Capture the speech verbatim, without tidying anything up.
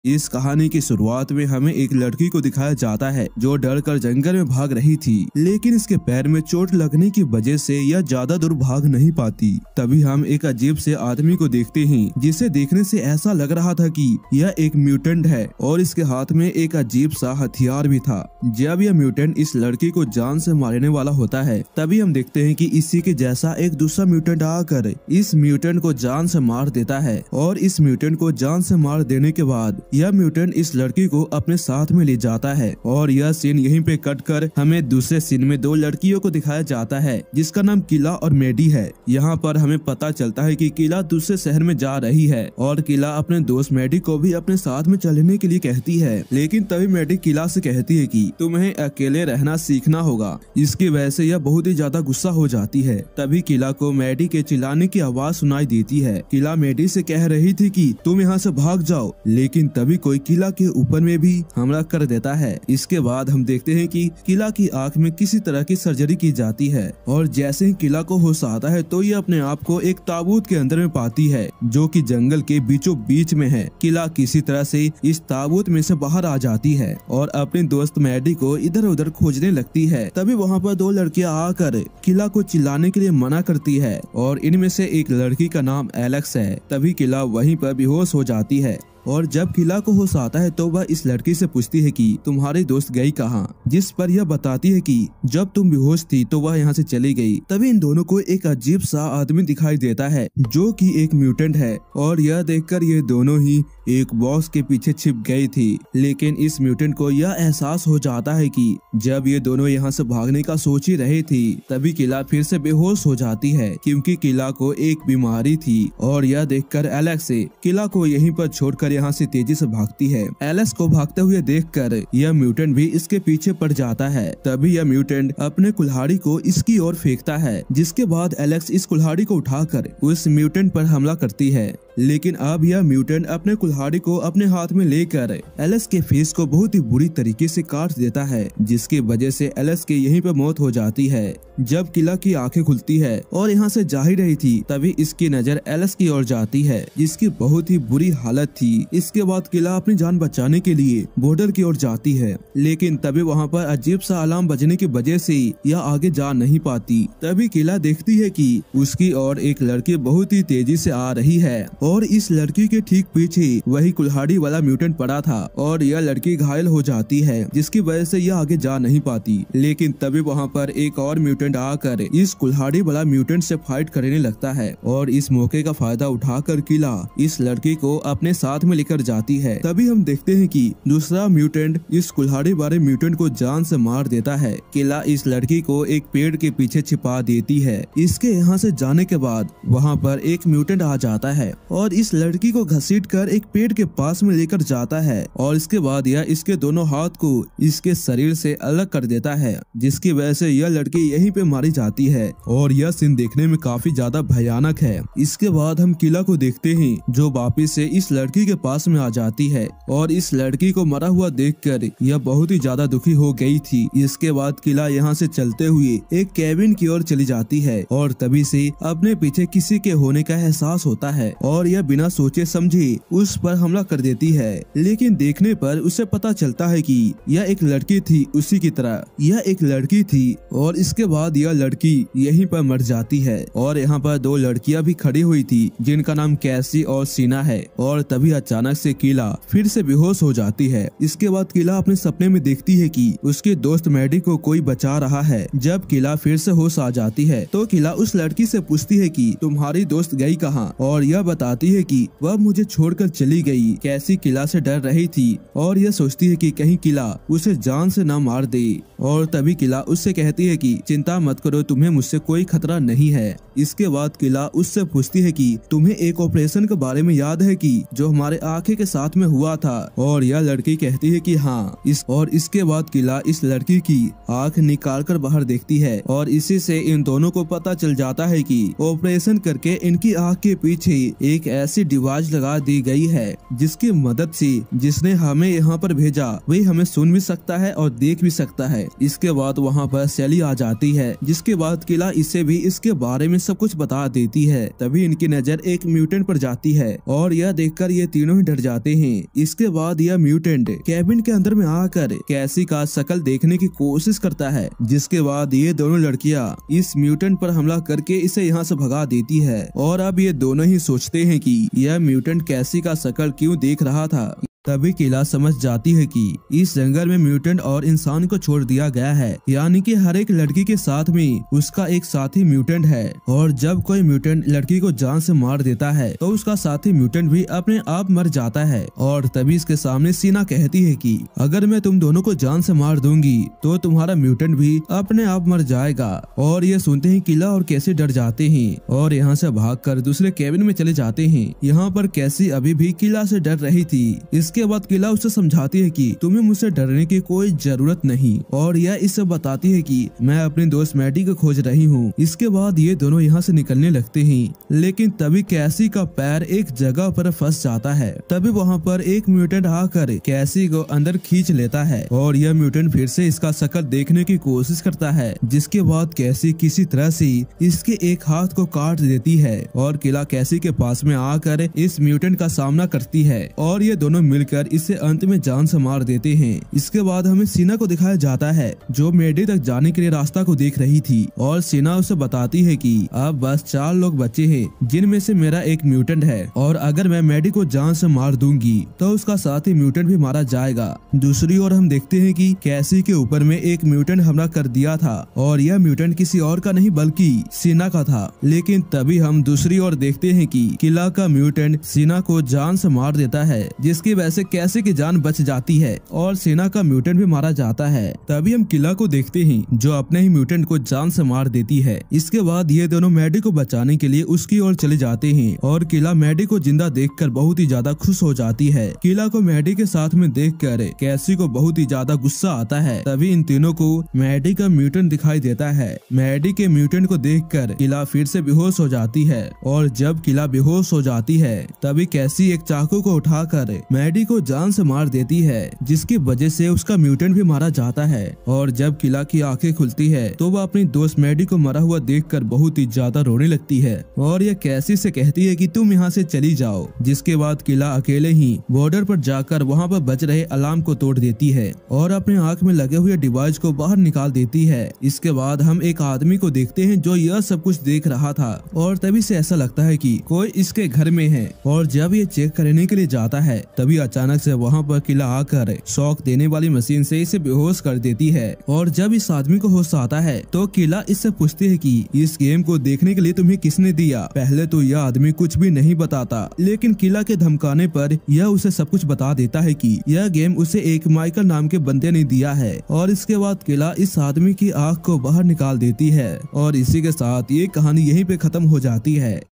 इस कहानी की शुरुआत में हमें एक लड़की को दिखाया जाता है जो डर कर जंगल में भाग रही थी, लेकिन इसके पैर में चोट लगने की वजह से यह ज्यादा दूर भाग नहीं पाती। तभी हम एक अजीब से आदमी को देखते हैं जिसे देखने से ऐसा लग रहा था कि यह एक म्यूटेंट है और इसके हाथ में एक अजीब सा हथियार भी था। जब यह म्यूटेंट इस लड़की को जान से मारने वाला होता है तभी हम देखते हैं कि इसी के जैसा एक दूसरा म्यूटेंट आकर इस म्यूटेंट को जान से मार देता है और इस म्यूटेंट को जान से मार देने के बाद यह म्यूटेंट इस लड़की को अपने साथ में ले जाता है। और यह सीन यहीं पे कट कर हमें दूसरे सीन में दो लड़कियों को दिखाया जाता है जिसका नाम किला और मेडी है। यहाँ पर हमें पता चलता है कि किला दूसरे शहर में जा रही है और किला अपने दोस्त मेडी को भी अपने साथ में चलने के लिए कहती है, लेकिन तभी मेडी किला से कहती है कि तुम्हें अकेले रहना सीखना होगा। इसकी वजह से यह बहुत ही ज्यादा गुस्सा हो जाती है। तभी किला को मेडी के चिल्लाने की आवाज सुनाई देती है। किला मेडी से कह रही थी कि तुम यहाँ से भाग जाओ, लेकिन तभी कोई किला के ऊपर में भी हमला कर देता है। इसके बाद हम देखते हैं कि किला की आंख में किसी तरह की सर्जरी की जाती है और जैसे ही किला को होश आता है तो ये अपने आप को एक ताबूत के अंदर में पाती है जो कि जंगल के बीचों बीच में है। किला किसी तरह से इस ताबूत में से बाहर आ जाती है और अपने दोस्त मैडी को इधर उधर खोजने लगती है। तभी वहाँ पर दो लड़कियां आकर किला को चिल्लाने के लिए मना करती है और इनमें से एक लड़की का नाम एलेक्स है। तभी किला वहीं पर बेहोश हो जाती है और जब किला को होश आता है तो वह इस लड़की से पूछती है कि तुम्हारी दोस्त गई कहाँ, जिस पर यह बताती है कि जब तुम बेहोश थी तो वह यहाँ से चली गई। तभी इन दोनों को एक अजीब सा आदमी दिखाई देता है जो कि एक म्यूटेंट है और यह देखकर ये दोनों ही एक बॉक्स के पीछे छिप गई थी। लेकिन इस म्यूटेंट को यह एहसास हो जाता है कि जब ये दोनों यहाँ से भागने का सोच ही रहे थे तभी किला फिर से बेहोश हो जाती है क्योंकि किला को एक बीमारी थी। और यह देखकर एलेक्स किला को यहीं पर छोड़कर यहाँ से तेजी से भागती है। एलेक्स को भागते हुए देखकर यह म्यूटेंट भी इसके पीछे पड़ जाता है। तभी यह म्यूटेंट अपने कुल्हाड़ी को इसकी ओर फेंकता है, जिसके बाद एलेक्स इस कुल्हाड़ी को उठाकर उस म्यूटेंट पर हमला करती है। लेकिन अब यह म्यूटेंट अपने कुल्हाड़ी को अपने हाथ में लेकर एलेक्स के फेस को बहुत ही बुरी तरीके से काट देता है, जिसकी वजह से एलेक्स की यहीं पर मौत हो जाती है। जब किला की आंखें खुलती है और यहाँ से जा ही रही थी तभी इसकी नजर एलेक्स की ओर जाती है जिसकी बहुत ही बुरी हालत थी। इसके बाद किला अपनी जान बचाने के लिए बॉर्डर की ओर जाती है, लेकिन तभी वहाँ पर अजीब सा अलार्म बजने की वजह से यह आगे जा नहीं पाती। तभी किला देखती है कि उसकी ओर एक लड़की बहुत ही तेजी से आ रही है और इस लड़की के ठीक पीछे वही कुल्हाड़ी वाला म्यूटेंट पड़ा था और यह लड़की घायल हो जाती है जिसकी वजह से यह आगे जा नहीं पाती। लेकिन तभी वहाँ पर एक और म्यूटेंट आकर इस कुल्हाड़ी वाला म्यूटेंट से फाइट करने लगता है और इस मौके का फायदा उठाकर किला इस लड़की को अपने साथ में लेकर जाती है। तभी हम देखते हैं कि दूसरा म्यूटेंट इस कुल्हाड़ी वाले म्यूटेंट को जान से मार देता है। किला इस लड़की को एक पेड़ के पीछे छिपा देती है। इसके यहाँ से जाने के बाद वहाँ पर एक म्यूटेंट आ जाता है और इस लड़की को घसीट कर एक पेड़ के पास में लेकर जाता है और इसके बाद यह इसके दोनों हाथ को इसके शरीर से अलग कर देता है, जिसकी वजह से यह लड़की यहीं पे मारी जाती है और यह सीन देखने में काफी ज्यादा भयानक है। इसके बाद हम किला को देखते हैं जो वापिस से इस लड़की के पास में आ जाती है और इस लड़की को मरा हुआ देखकर यह बहुत ही ज्यादा दुखी हो गई थी। इसके बाद किला यहाँ से चलते हुए एक कैबिन की ओर चली जाती है और तभी से अपने पीछे किसी के होने का एहसास होता है और यह बिना सोचे समझे उस पर हमला कर देती है। लेकिन देखने पर उसे पता चलता है कि यह एक लड़की थी, उसी की तरह यह एक लड़की थी और इसके बाद यह लड़की यहीं पर मर जाती है। और यहाँ पर दो लड़कियां भी खड़ी हुई थी जिनका नाम कैसी और सीना है। और तभी अचानक से किला फिर से बेहोश हो जाती है। इसके बाद किला अपने सपने में देखती है कि उसके दोस्त मैडी को कोई बचा रहा है। जब किला फिर से होश आ जाती है तो किला उस लड़की से पूछती है कि तुम्हारी दोस्त गई कहाँ, और यह बताती है कि वह मुझे छोड़कर चली गई। कैसी किला से डर रही थी और यह सोचती है कि कहीं किला उसे जान से न मार दे। और तभी किला उससे कहती है कि चिंता मत करो, तुम्हें मुझसे कोई खतरा नहीं है। इसके बाद किला उससे पूछती है कि तुम्हें एक ऑपरेशन के बारे में याद है कि जो हमारे आंखें के साथ में हुआ था, और यह लड़की कहती है कि हाँ। इस और इसके बाद किला इस लड़की की आंख निकाल कर बाहर देखती है और इसी से इन दोनों को पता चल जाता है कि ऑपरेशन करके इनकी आंख के पीछे एक ऐसी डिवाइस लगा दी गई है जिसकी मदद से जिसने हमें यहाँ पर भेजा वही हमें सुन भी सकता है और देख भी सकता है। इसके बाद वहाँ पर सैली आ जाती है, जिसके बाद किला इसे भी इसके बारे में सब कुछ बता देती है। तभी इनकी नजर एक म्यूटेंट पर जाती है और यह देखकर ये तीनों तीनों ही डर जाते हैं। इसके बाद यह म्यूटेंट कैबिन के अंदर में आकर कैसी का शकल देखने की कोशिश करता है, जिसके बाद ये दोनों लड़कियां इस म्यूटेंट पर हमला करके इसे यहाँ से भगा देती है। और अब ये दोनों ही सोचते हैं कि यह म्यूटेंट कैसी का शकल क्यों देख रहा था। तभी किला समझ जाती है कि इस जंगल में म्यूटेंट और इंसान को छोड़ दिया गया है, यानी कि हर एक लड़की के साथ में उसका एक साथी म्यूटेंट है। और जब कोई म्यूटेंट लड़की को जान से मार देता है तो उसका साथी म्यूटेंट भी अपने आप मर जाता है। और तभी इसके सामने सीना कहती है कि अगर मैं तुम दोनों को जान से मार दूंगी तो तुम्हारा म्यूटेंट भी अपने आप मर जाएगा। और ये सुनते ही किला और कैसी डर जाते हैं और यहाँ से भागकर दूसरे केबिन में चले जाते हैं। यहाँ पर कैसी अभी भी किला से डर रही थी। इसके बाद किला उसे समझाती है कि तुम्हें मुझसे डरने की कोई जरूरत नहीं, और यह इसे बताती है कि मैं अपने दोस्त मैडी को खोज रही हूँ। इसके बाद ये दोनों यहाँ से निकलने लगते हैं, लेकिन तभी कैसी का पैर एक जगह पर फंस जाता है। तभी वहाँ पर एक म्यूटेंट आकर कैसी को अंदर खींच लेता है और यह म्यूटेंट फिर से इसका शकल देखने की कोशिश करता है, जिसके बाद कैसी किसी तरह से इसके एक हाथ को काट देती है और किला कैसी के पास में आकर इस म्यूटेंट का सामना करती है और ये दोनों मिलकर इसे अंत में जान से मार देते हैं। इसके बाद हमें सीना को दिखाया जाता है जो मेडी तक जाने के लिए रास्ता को देख रही थी और सीना उसे बताती है कि अब बस चार लोग बचे हैं, जिनमें से मेरा एक म्यूटेंट है और अगर मैं मेडी को जान से मार दूंगी तो उसका साथी म्यूटेंट भी मारा जाएगा। दूसरी ओर हम देखते हैं कि कैसी के ऊपर में एक म्यूटेंट हमला कर दिया था और यह म्यूटेंट किसी और का नहीं बल्कि सीना का था। लेकिन तभी हम दूसरी ओर देखते हैं कि किला का म्यूटेंट सीना को जान से मार देता है, जिसकी वजह से कैसी की जान बच जाती है और सेना का म्यूटेंट भी मारा जाता है। तभी हम किला को देखते हैं जो अपने ही म्यूटेंट को जान से मार देती है। इसके बाद ये दोनों मैडी को बचाने के लिए उसकी ओर चले जाते हैं और किला मैडी को जिंदा देखकर बहुत ही ज्यादा खुश हो जाती है। किला को मैडी के साथ में देखकर कैसी को बहुत ही ज्यादा गुस्सा आता है। तभी इन तीनों को मैडी का म्यूटेंट दिखाई देता है। मैडी के म्यूटेंट को देखकर किला फिर से बेहोश हो जाती है और जब किला बेहोश हो जाती है तभी कैसी एक चाकू को उठाकर मैडी को जान से मार देती है, जिसकी वजह से उसका म्यूटेंट भी मारा जाता है। और जब किला की आंखें खुलती है तो वह अपनी दोस्त मैडी को मरा हुआ देखकर बहुत ही ज्यादा रोने लगती है और यह कैसी से कहती है कि तुम यहाँ से चली जाओ। जिसके बाद किला अकेले ही बॉर्डर पर जाकर वहाँ पर बज रहे अलार्म को तोड़ देती है और अपने आँख में लगे हुए डिवाइस को बाहर निकाल देती है। इसके बाद हम एक आदमी को देखते हैं जो यह सब कुछ देख रहा था और तभी से ऐसा लगता है कि कोई इसके घर में है। और जब ये चेक करने के लिए जाता है तभी अचानक से वहाँ पर किला आकर शॉक देने वाली मशीन से इसे बेहोश कर देती है। और जब इस आदमी को होश आता है तो किला इससे पूछती है कि इस गेम को देखने के लिए तुम्हें किसने दिया। पहले तो यह आदमी कुछ भी नहीं बताता, लेकिन किला के धमकाने पर यह उसे सब कुछ बता देता है कि यह गेम उसे एक माइकल नाम के बंदे ने दिया है। और इसके बाद किला इस आदमी की आँख को बाहर निकाल देती है और इसी के साथ ये कहानी यहीं पे खत्म हो जाती है।